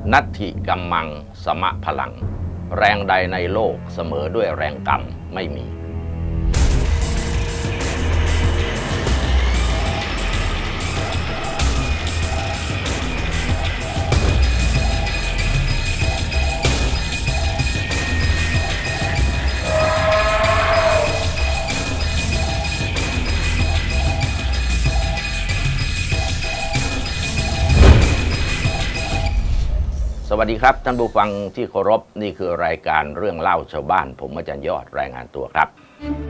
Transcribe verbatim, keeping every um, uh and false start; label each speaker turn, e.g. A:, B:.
A: นัตถิกัมมังสมะพลังแรงใดในโลกเสมอด้วยแรงกรรมไม่มีสวัสดีครับท่านผู้ฟังที่เคารพนี่คือรายการเรื่องเล่าชาวบ้านผมอาจารย์ยอดรายงานตัวครับ